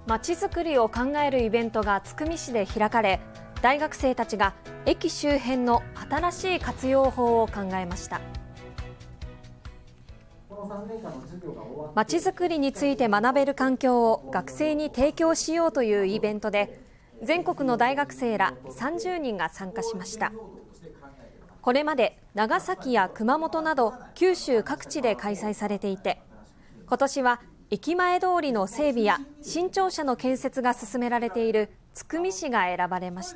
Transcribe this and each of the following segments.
まちづくりを考えるイベントが津久見市で開かれ、大学生たちが駅周辺の新しい活用法を考えました。まちづくりについて学べる環境を学生に提供しようというイベントで、全国の大学生ら30人が参加しました。これまで長崎や熊本など九州各地で開催されていて、今年は駅前通りの整備や新庁舎の建設が進められている津久見市が選ばれました。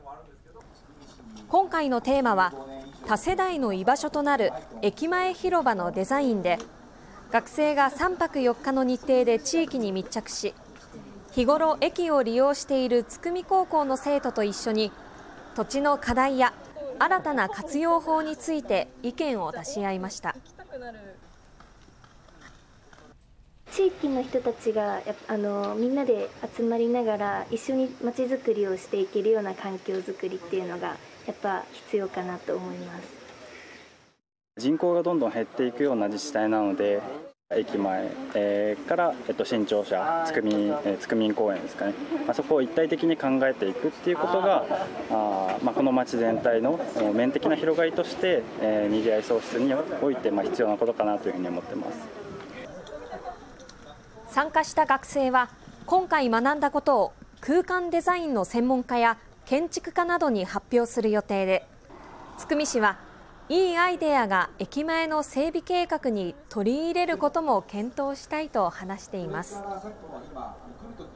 今回のテーマは多世代の居場所となる駅前広場のデザインで、学生が3泊4日の日程で地域に密着し、日頃駅を利用している津久見高校の生徒と一緒に土地の課題や新たな活用法について意見を出し合いました。 地域の人たちがみんなで集まりながら一緒にまちづくりをしていけるような環境づくりっていうのがやっぱ必要かなと思います。 人口がどんどん減っていくような自治体なので、駅前から新庁舎津久見公園ですかね、そこを一体的に考えていくっていうことがこの町全体の面的な広がりとしてにぎわい創出において必要なことかなというふうに思ってます。 参加した学生は今回学んだことを空間デザインの専門家や建築家などに発表する予定で、津久見市はいいアイデアが駅前の整備計画に取り入れることも検討したいと話しています。